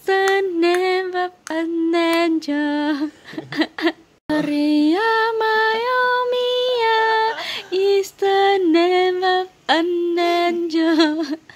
the name of an angel. Maria Myomia is the name of an angel.